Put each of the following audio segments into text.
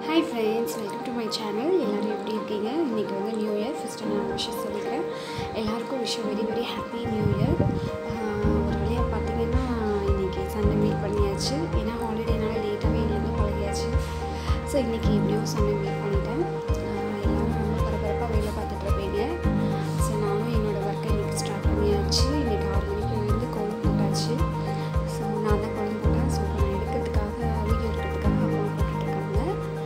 Hi friends, welcome to my channel. எல்லாரும் எப்படி இருக்கீங்க? இன்னைக்கு வந்து நியூ இயர் ஃபர்ஸ்ட் நான் விஷஸ் சொல்லிக்கிறேன். எல்லாருக்கும் wish very happy new year. ஒரு வழியா பார்த்தீங்கன்னா இன்னைக்கு சண்டே மீட் பண்ணியாச்சு. ஏன்னா ஹாலிடேனால லேட்டாகவே இருந்து பழகியாச்சு. ஸோ இன்னைக்கு எப்படியோ சண்டே மீட் பண்ணிட்டேன். எல்லாரும் ரொம்ப பரபரப்பாக வேலை பார்த்துட்டு இருப்பீங்க. ஸோ நானும் என்னோடய ஒர்க்கை இன்னைக்கு ஸ்டார்ட் பண்ணியாச்சு. இன்னைக்கு 6 மணிக்கு எழுந்து கோலம் போட்டாச்சு. ஸோ நான் தான் கோலம் போட்டேன். ஸோ நான் எடுக்கிறதுக்காக வீடியோ எடுக்கிறதுக்காக அம்மா போட்டுட்ருக்காங்க.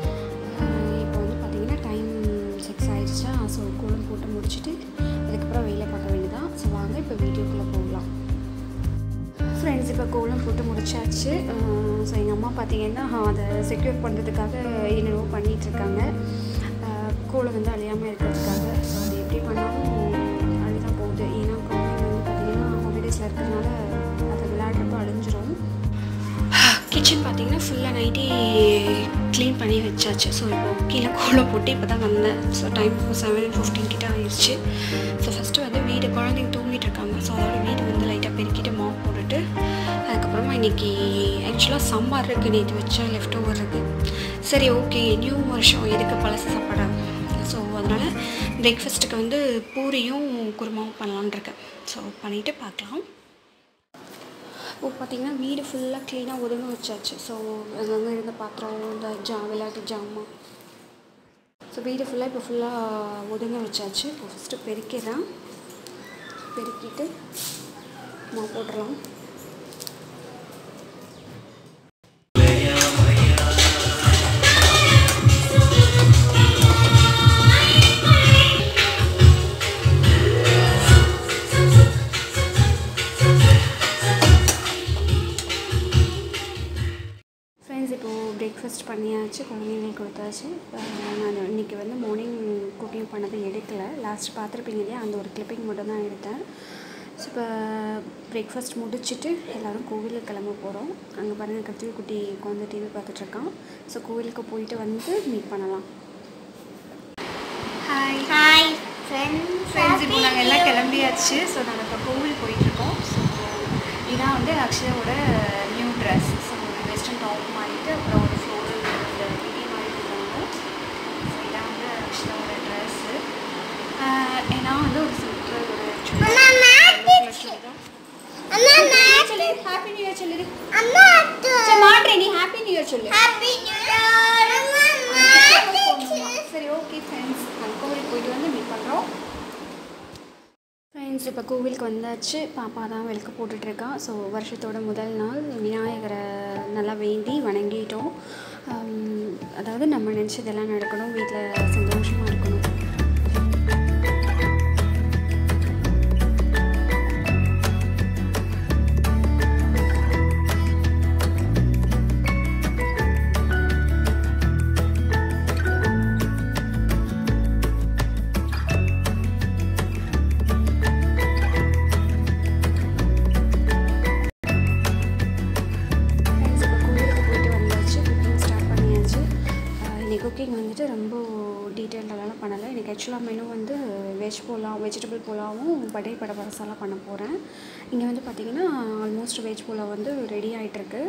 ஸோ கோலம் போட்டு முடிச்சுட்டு அதுக்கப்புறம் வேலை பார்க்க வேண்டியதான். ஸோ வாங்க இப்போ வீடியோக்குள்ளே போகலாம். ஃப்ரெண்ட்ஸ், இப்போ கோலம் போட்டு முடிச்சாச்சு. ஸோ எங்கள் அம்மா பார்த்தீங்கன்னா அதை செக்யூர் பண்ணுறதுக்காக என்னென்னவோ பண்ணிகிட்ருக்காங்க. கோலம் வந்து அழியாமல் இருக்கிறதுக்காக. ஸோ அது எப்படி பண்ணாலும் அழிதான் போகுது. ஏன்னா குழந்தைங்க வந்து பார்த்திங்கன்னா ஹாலிடேஸில் இருக்கிறதுனால அதை விளையாடுறப்போ அழிஞ்சிரும். கிச்சன் பார்த்திங்கன்னா ஃபுல்லாக நைட்டே க்ளீன் பண்ணி வச்சாச்சு. ஸோ இப்போ கீழே கோலம் போட்டு இப்போ தான் வந்தேன். ஸோ டைம் 7:15 கிட்ட ஆயிடுச்சு. ஸோ ஃபஸ்ட்டு வந்து வீடு குழந்தைங்க தூங்கிட்டு இருக்காங்க. ஸோ அதோட வீடு வந்து லைட்டாக பெருக்கிட்டு மாப் போட்டுட்டு அதுக்கப்புறமா இன்றைக்கி ஆக்சுவலாக சாம்பார் இருக்குது, நேற்று வச்சா லெஃப்ட் ஓவர் இருக்குது. சரி ஓகே, நியூ வருஷம் எதுக்கு பழசு சாப்பாடா? ஸோ அதனால் பிரேக்ஃபாஸ்ட்டுக்கு வந்து பூரியும் குருமாவும் பண்ணலான் இருக்கேன். ஸோ பண்ணிவிட்டு பார்க்கலாம். இப்போ பார்த்திங்கன்னா வீடு ஃபுல்லாக க்ளீனாக ஒதுங்க வச்சாச்சு. ஸோ அங்கங்கே இருந்த பாத்திரம், இந்த விளையாட்டு ஜாமான், ஸோ வீடு ஃபுல்லாக இப்போ ஃபுல்லாக ஒதுங்க வச்சாச்சு. இப்போ ஃபஸ்ட்டு பெருக்கிடலாம். பெருக்கிட்டு போட்டுடலாம். பிரேக்ஃபாஸ்ட் பண்ணியாச்சு, குழந்தைங்களுக்கு கொடுத்தாச்சு. நான் இன்றைக்கி வந்து மார்னிங் குக்கிங் பண்ணதை எடுக்கலை. லாஸ்ட் பார்த்துருப்பீங்க இல்லையா, அந்த ஒரு கிளிப்பிங் மட்டும் தான் எடுத்தேன். ஸோ இப்போ பிரேக்ஃபாஸ்ட் முடிச்சுட்டு எல்லோரும் கோவிலுக்கு கிளம்ப போகிறோம். அங்கே பாருங்கள் கத்திரி குட்டி உட்காந்து டிவி பார்த்துட்ருக்கான். ஸோ கோவிலுக்கு போயிட்டு வந்து மீட் பண்ணலாம். ஹாய் ஃப்ரெண்ட்ஸ், இப்போ நாங்கள் எல்லாம் கிளம்பியாச்சு. ஸோ நாங்கள் இப்போ கோவில் போயிட்டுருக்கோம். ஸோ இதான் வந்து அக்ஷயாவோட new dress. So western top மாறிட்டு அப்புறம் ஒரு ஃப்ளோரல் இந்த மிடி மாதிரி போடுவாங்க. ஸோ இதான் வந்து அக்ஷயாவோட ட்ரெஸ்ஸு. ஏன்னா வந்து ஒரு சிம்பிள் ஒரு சொல்லு, ஹாப்பி நியூ இயர் சொல்லிடு. மாட்டேன், நீ ஹாப்பி நியூ இயர் சொல்லு. சரி ஓகே ஃப்ரெண்ட்ஸ், நாங்கள் கோவிலுக்கு போயிட்டு வந்து மீட் பண்ணுறோம். ஃப்ரெண்ட்ஸ், இப்போ கோவிலுக்கு வந்தாச்சு. பாப்பா தான் விளக்கு போட்டுட்ருக்கா. ஸோ வருஷத்தோட முதல் நாள் விநாயகரை நல்லா வேண்டி வணங்கிட்டோம். அதாவது நம்ம நினச்சதெல்லாம் நடக்கணும், வீட்டில் சந்தோஷமாக இருக்கணும். குக்கிங் வந்துட்டு ரொம்ப டீட்டெயில்டெல்லாம் பண்ணலை. எனக்கு ஆக்சுவலாக மெனு வந்து வெஜிடபிள் புலாவும் படை மசாலா பண்ண போகிறேன். இங்கே வந்து பார்த்திங்கன்னா ஆல்மோஸ்ட் வெஜ் புலாவ் வந்து ரெடி ஆகிட்டுருக்கு.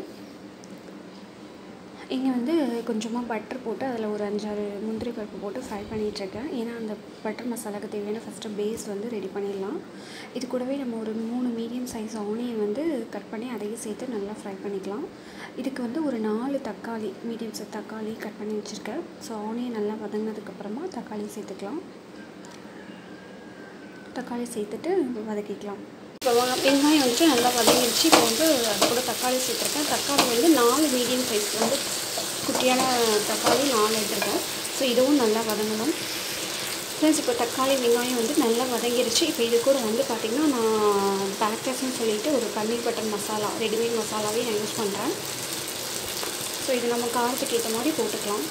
இங்கே வந்து கொஞ்சமாக பட்டர் போட்டு அதில் ஒரு 5-6 முந்திரி பருப்பு போட்டு ஃப்ரை பண்ணிகிட்ருக்கேன். ஏன்னா அந்த பட்டர் மசாலாவுக்கு தேவையான ஃபஸ்ட்டு பேஸ் வந்து ரெடி பண்ணிடலாம். இது கூடவே நம்ம ஒரு 3 மீடியம் சைஸ் ஆனியன் வந்து கட் பண்ணி அதையும் சேர்த்து நல்லா ஃப்ரை பண்ணிக்கலாம். இதுக்கு வந்து ஒரு 4 தக்காளி, மீடியம் சைஸ் தக்காளி கட் பண்ணி வச்சுருக்கேன். ஸோ ஆனியன் நல்லா வதங்கினதுக்கப்புறமா தக்காளி சேர்த்துக்கலாம். தக்காளி சேர்த்துட்டு வதக்கிக்கலாம். இப்போ வெங்காயம் வந்துட்டு நல்லா வதங்கிடுச்சு. இப்போ வந்து அது கூட தக்காளி சேர்த்துருக்கேன். தக்காளி வந்து 4 மீடியம் சைஸ் வந்து குட்டியான தக்காளி 4 எடுத்துருக்கேன். ஸோ இதுவும் நல்லா வதங்கணும். ஃப்ரெண்ட்ஸ், இப்போ தக்காளி வெங்காயம் வந்து நல்லா வதங்கிடுச்சு. இப்போ இது கூட வந்து பார்த்திங்கன்னா நான் பேக்கர்ஸ்ன்னு சொல்லிட்டு ஒரு பன்னீர் பட்டர் மசாலா, ரெடிமேட் மசாலாவே நான் யூஸ் பண்ணுறேன். ஸோ இது நம்ம காரத்துக்கு ஏற்ற மாதிரி போட்டுக்கலாம்.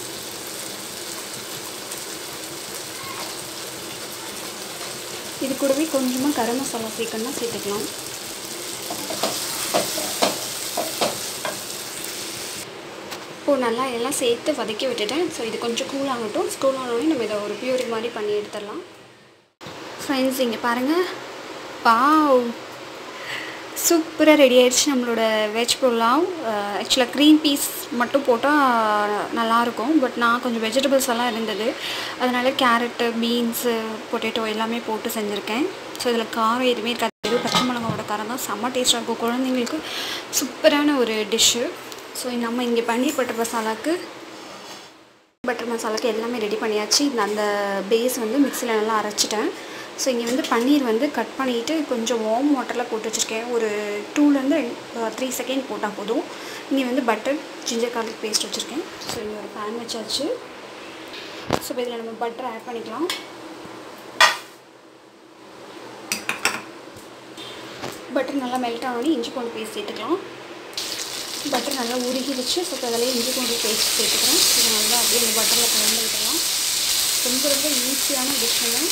இது கூடவே கொஞ்சமாக கரம் மசாலா சேர்க்கணும்னா சேர்த்துக்கலாம். இப்போது நல்லா எல்லாம் சேர்த்து வதக்கி விட்டுட்டேன். ஸோ இது கொஞ்சம் கூல் ஆகட்டும். கூல் ஆனோடனே நம்ம இதை ஒரு பியூரி மாதிரி பண்ணி எடுத்துடலாம். ஃப்ரெண்ட்ஸ், இங்கே பாருங்கள், வாவ் சூப்பராக ரெடி ஆயிடுச்சு நம்மளோட வெஜ் புலாவ். ஆக்சுவலாக க்ரீன் பீஸ் மட்டும் போட்டால் நல்லாயிருக்கும், பட் நான் கொஞ்சம் வெஜிடபிள்ஸ் எல்லாம் இருந்தது, அதனால் கேரட்டு, பீன்ஸு, பொட்டேட்டோ எல்லாமே போட்டு செஞ்சுருக்கேன். ஸோ இதில் காரம் எதுவுமே இருக்காது, வெறும் பச்சை மிளகாவோட காரம் தான், செம்ம டேஸ்ட்டாக இருக்கும். குழந்தைங்களுக்கு சூப்பரான ஒரு டிஷ்ஷு. ஸோ நம்ம இங்கே பன்னீர் பட்டர் மசாலாவுக்கு எல்லாமே ரெடி பண்ணியாச்சு. அந்த பேஸ் வந்து மிக்சியில் நல்லா அரைச்சிட்டேன். ஸோ இங்கே வந்து பன்னீர் வந்து கட் பண்ணிவிட்டு கொஞ்சம் வார்ம் வாட்டரில் போட்டு வச்சுருக்கேன். ஒரு 2 to 3 செகண்ட் போட்டால் போதும். இங்கே வந்து பட்டர், ஜிஞ்சர் கார்லிக் பேஸ்ட் வச்சுருக்கேன். ஸோ இங்கே ஒரு பேன் வச்சாச்சு. ஸோ இப்போ இதில் நம்ம பட்டர் ஆட் பண்ணிக்கலாம். பட்டர் நல்லா மெல்ட் ஆகணும். இஞ்சி பூண்டு பேஸ்ட் சேர்த்துக்கலாம். பட்டர் நல்லா உருகிடுச்சு. ஸோ இப்போ அதில் இஞ்சி பூண்டு பேஸ்ட் சேர்த்துக்கிறேன். இது நல்லா அப்படியே இந்த பட்டரில் கலந்து விட்டுக்கலாம். ரொம்ப ரொம்ப ஈஸியான டிஷ்ஷுங்க.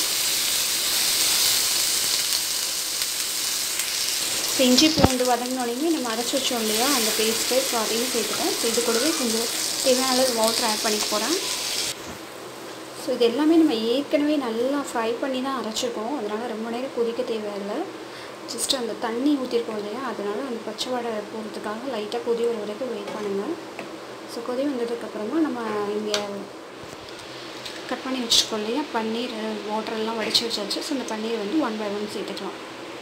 ஸோ இஞ்சி பூண்டு வதங்கினோடனே நம்ம அரைச்சி வச்சோம் இல்லையா அந்த பேஸ்ட்டு, ஸோ அதையும் சேர்த்துட்டேன். ஸோ இது கூடவே கொஞ்சம் தேவையான அளவு வாட்டர் ஆட் பண்ணிக்க போகிறேன். ஸோ இது எல்லாமே நம்ம ஏற்கனவே நல்லா ஃப்ரை பண்ணி தான் அரைச்சிருக்கோம், அதனால் ரொம்ப நேரம் கொதிக்க தேவையில்லை. ஜஸ்ட்டு அந்த தண்ணி ஊற்றிருக்கோம் இல்லையா, அதனால் அந்த பச்சை வடை போகிறதுக்காக லைட்டாக கொதி வர வரைக்கும் வெயிட் பண்ணுங்கள். ஸோ கொதி வந்ததுக்கப்புறமா நம்ம இங்கே கட் பண்ணி வச்சுருக்கோம் இல்லையா பன்னீர், வாட்டரெல்லாம் வடித்து வச்சாச்சு. ஸோ இந்த பன்னீர் வந்து 1 by 1 சேர்த்துக்கலாம்.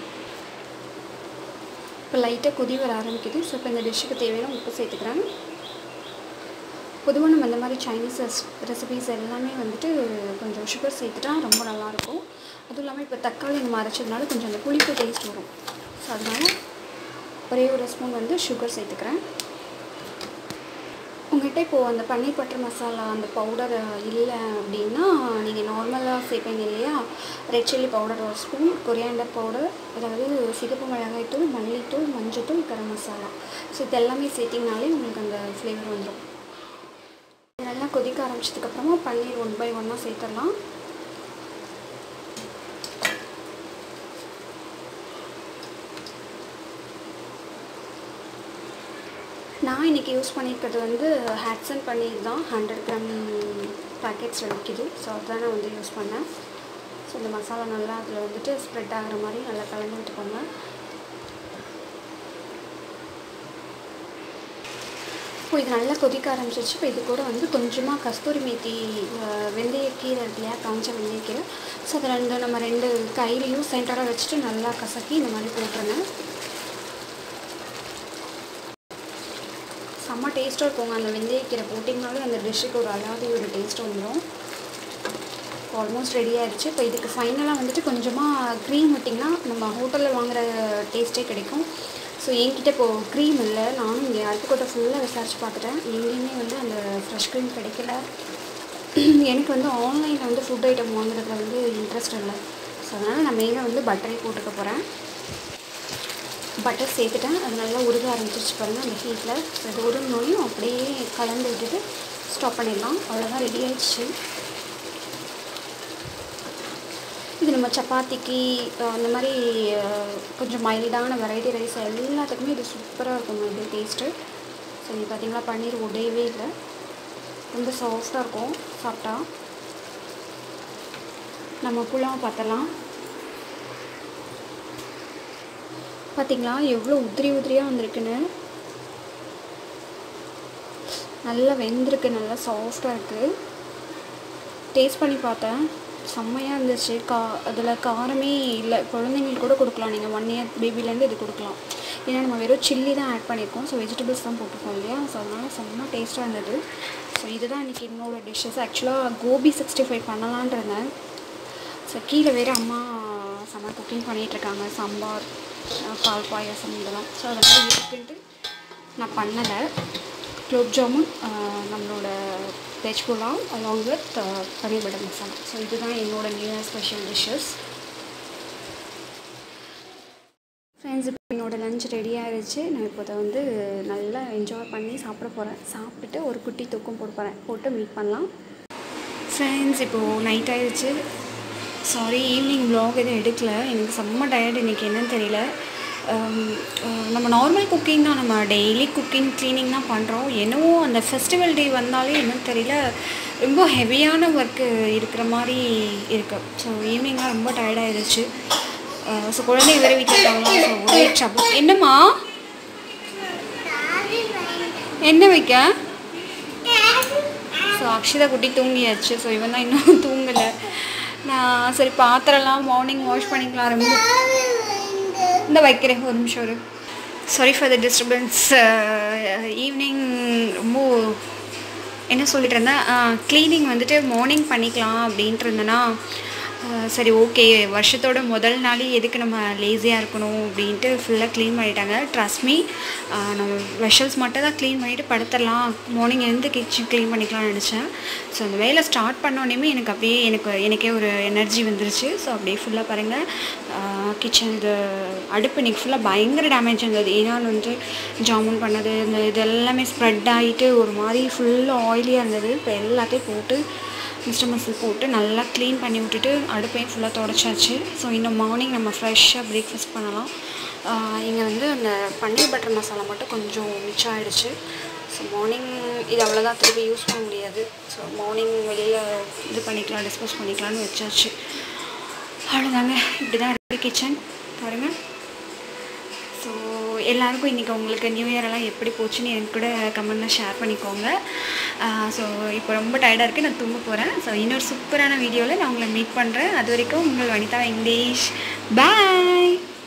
இப்போ லைட்டாக கொதி வர ஆரம்பிக்குது. ஸோ இப்போ இந்த டிஷ்ஷுக்கு தேவையான உப்பு சேர்த்துக்கிறேன். பொதுவாக நம்ம இந்த மாதிரி சைனீஸ் ரெசிபீஸ் எல்லாமே வந்துட்டு கொஞ்சம் சுகர் சேர்த்துட்டா ரொம்ப நல்லாயிருக்கும். அதுவும் இல்லாமல் இப்போ தக்காளி நம்ம அரைச்சதுனால கொஞ்சம் அந்த புளிப்பு டேஸ்ட் வரும். ஸோ அதனால் ஒரே ஒரு ஸ்பூன் வந்து சுகர் சேர்த்துக்கிறேன். உங்கள்கிட்ட இப்போது அந்த பன்னீர் பட்டர் மசாலா அந்த பவுடர் இல்லை அப்படின்னா நீங்கள் நார்மலாக சேர்ப்பீங்க இல்லையா, red chilli powder 1 spoon, coriander powder, அதாவது சிகப்பு மிளகாய் தூள், மல்லித்தூள், மஞ்சத்தூள், கரம் மசாலா, ஸோ இது எல்லாமே சேர்த்திங்கனாலே உங்களுக்கு அந்த ஃப்ளேவர் வந்துடும். நல்லா கொதிக்க ஆரம்பிச்சதுக்கப்புறமா பன்னீர் 1 by 1 சேர்த்துடலாம். நான் இன்றைக்கி யூஸ் பண்ணியிருக்கிறது வந்து ஹேட்சன் பன்னீர் தான், 100 கிராம் பேக்கெட்ஸில் விற்கிது. ஸோ அதுதான் நான் வந்து யூஸ் பண்ணேன். ஸோ இந்த மசாலா நல்லா அதில் வந்துட்டு ஸ்ப்ரெட் ஆகிற மாதிரி நல்லா கலந்து விட்டுக்கோங்க. இப்போ இது நல்லா கொதிக்க ஆரம்பிச்சிச்சு. இப்போ இது கூட வந்து கொஞ்சமாக கஸ்தூரி மேத்தி, வெந்தயக்கீரை இருக்கு இல்லையா, காஞ்ச வெந்தயக்கீரை, ஸோ அதை நம்ம 2 கையிலையும் சென்டராக வச்சுட்டு நல்லா கசக்கி இந்த மாதிரி போட்டுருங்க. செம்ம டேஸ்ட்டாக இருக்குங்க. அந்த வெந்தயக்கீரை போட்டிங்கனாலே அந்த டிஷ்ஷுக்கு ஒரு அழகாக ஒரு டேஸ்ட் வந்துடும். ஆல்மோஸ்ட் ரெடி ஆகிடுச்சு. இப்போ இதுக்கு ஃபைனலாக வந்துட்டு கொஞ்சமாக க்ரீம் விட்டிங்கன்னா நம்ம ஹோட்டலில் வாங்குகிற டேஸ்ட்டே கிடைக்கும். ஸோ என்கிட்ட இப்போது க்ரீம் இல்லை. நானும் இங்கே அருப்புக்கோட்டை ஃபுல்லாக விசாரிச்சு பார்த்துட்டேன், எங்கேயுமே வந்து அந்த ஃப்ரெஷ் க்ரீம் கிடைக்கல. எனக்கு வந்து ஆன்லைனில் வந்து ஃபுட் ஐட்டம் வாங்குறதுல வந்து இன்ட்ரெஸ்ட் இல்லை. ஸோ அதனால் நான் மெயினாக வந்து பட்டரே போட்டுக்க போகிறேன். பட்டர் சேர்த்துட்டேன். அது நல்லா உருக ஆரம்பிச்சிருச்சு பாருங்கள் அந்த ஹீட்டில். ஸோ அது உருகினோடையும் அப்படியே கலந்து விட்டுட்டு ஸ்டாப் பண்ணிடலாம். அவ்வளோதான், ரெடி ஆகிடுச்சு. இது நம்ம சப்பாத்திக்கு அந்த மாதிரி கொஞ்சம் மைல்டான வெரைட்டி ரைஸ் எல்லாத்துக்குமே இது சூப்பராக இருக்கும் இது டேஸ்ட்டு. ஸோ இது பார்த்திங்களா பன்னீர் உடையவே இல்லை, ரொம்ப சாஃப்டாக இருக்கும் சாப்பிட்டா. நம்ம புலாவ் பார்த்தலாம். பார்த்திங்களா எவ்வளோ உதிரியாக வந்திருக்குன்னு, நல்லா வெந்திருக்கு, நல்லா சாஃப்டாக இருக்குது. டேஸ்ட் பண்ணி பார்த்தேன், செம்மையாக இருந்துச்சு. அதில் காரமே இல்லை. குழந்தைங்களுக்கு கூட கொடுக்கலாம், நீங்கள் 1 year பேபிலேருந்து இது கொடுக்கலாம். ஏன்னா நம்ம வெறும் சில்லி தான் ஆட் பண்ணியிருக்கோம், ஸோ வெஜிடபிள்ஸ் தான் போட்டிருக்கோம் இல்லையா, ஸோ அதனால் செம்ம டேஸ்ட்டாக இருந்தது. ஸோ இதுதான் இன்றைக்கி என்னோடய டிஷ்ஷஸ். ஆக்சுவலாக கோபி 65 பண்ணலான் இருந்தேன். ஸோ கீழே வேறு அம்மா செம்ம குக்கிங் பண்ணிகிட்ருக்காங்க, சாம்பார், பால் பாயாசம் இதெல்லாம். ஸோ அதெல்லாம் இருக்குன்ட்டு நான் பண்ணலை. குலோப் ஜாமுன், நம்மளோட veg pulao along with paneer butter masala. So இதுதான் என்னோடய new year special dishes. Friends, இப்போ என்னோடய லஞ்ச் ரெடி ஆகிடுச்சு. நான் இப்போ அதை வந்து நல்லா என்ஜாய் பண்ணி சாப்பிட போகிறேன். சாப்பிட்டுட்டு ஒரு குட்டி தூக்கம் போட்டு மீட் பண்ணலாம். ஃப்ரெண்ட்ஸ், இப்போது நைட் ஆகிடுச்சு. சாரி, ஈவினிங் வ்ளாக் எதுவும் எடுக்கல. எனக்கு செம்ம டயர்டு இன்றைக்கி, என்னன்னு தெரியல. நம்ம நார்மல் குக்கிங் தான், நம்ம டெய்லி குக்கிங் க்ளீனிங் தான் பண்ணுறோம். என்னவோ அந்த ஃபெஸ்டிவல் டே வந்தாலே என்னன்னு தெரியல, ரொம்ப ஹெவியான ஒர்க்கு இருக்கிற மாதிரி இருக்குது. ஸோ ஈவினிங்லாம் ரொம்ப டயர்டாகிடுச்சு. ஸோ குழந்தைங்க வேறு வீட்டில் இருக்காங்களா, ஸோ ஒரே ட்ரபிள். என்னம்மா என்ன வைக்க? ஸோ அக்ஷிதா குட்டி தூங்கியாச்சு. ஸோ இவன் தான் இன்னும் தூங்கலை. நான் சரி பாத்திரம்லாம் மார்னிங் வாஷ் பண்ணிக்கலாம் ரொம்ப இந்த வைக்கிறேன், ஒரு நிமிஷம் ஒரு. Sorry for the disturbance. Evening ரொம்ப என்ன சொல்லிட்டு இருந்தேன், க்ளீனிங் வந்துட்டு மார்னிங் பண்ணிக்கலாம் அப்படின்ட்டு இருந்தேன்னா, சரி ஓகே வருஷத்தோட முதல் நாளே எதுக்கு நம்ம லேசியாக இருக்கணும் அப்படின்ட்டு ஃபுல்லாக க்ளீன் பண்ணிட்டாங்க. ட்ரஸ்ட் மீ, நம்ம வெஷல்ஸ் மட்டும் தான் க்ளீன் பண்ணிவிட்டு படுத்துடலாம், மார்னிங் எழுந்து கிச்சன் க்ளீன் பண்ணிக்கலாம்னு நினச்சேன். ஸோ அந்த வேலை ஸ்டார்ட் பண்ணோன்னே எனக்கு அப்படியே எனக்கே ஒரு எனர்ஜி வந்துருச்சு. ஸோ அப்படியே ஃபுல்லாக பாருங்கள் கிச்சன் இது அடுப்பு இன்றைக்கி ஃபுல்லாக பயங்கர டேமேஜ் இருந்தது. ஏன்னா வந்து ஜாமுன் பண்ணது இந்த இது எல்லாமே ஸ்ப்ரெட் ஆகிட்டு ஒரு மாதிரி ஃபுல்லாக ஆயிலியாக இருந்தது. இப்போ எல்லாத்தையும் போட்டு மிஸ்டர் மசில் போட்டு நல்லா க்ளீன் பண்ணி விட்டுட்டு அடுப்பையும் ஃபுல்லாக தொடச்சாச்சு. ஸோ இன்னும் மார்னிங் நம்ம ஃப்ரெஷ்ஷாக பிரேக்ஃபாஸ்ட் பண்ணலாம். இங்கே வந்து அந்த பன்னீர் பட்டர் மசாலா மட்டும் கொஞ்சம் மிச்சம் ஆகிடுச்சு. ஸோ மார்னிங் இது அவ்வளோதான், திருப்பி யூஸ் பண்ண முடியாது. ஸோ மார்னிங் வெளியில் இது பண்ணிக்கலாம், டிஸ்போஸ் பண்ணிக்கலாம்னு வச்சாச்சு. அவ்வளோதாங்க, இப்படி தான் இருக்குது கிச்சன் பாருங்கள். ஸோ எல்லாருக்கும் இன்றைக்கி உங்களுக்கு நியூ இயரெல்லாம் எப்படி போச்சுன்னு எனக்கு கூட கமெண்ட்டில் ஷேர் பண்ணிக்கோங்க. ஸோ இப்போ ரொம்ப டயர்டாக இருக்குது, நான் தூங்க போகிறேன். ஸோ இன்னொரு சூப்பரான வீடியோவில் நான் உங்களை மீட் பண்ணுறேன். அது வரைக்கும் உங்கள் வனிதா இங்கிலீஷ். பாய்.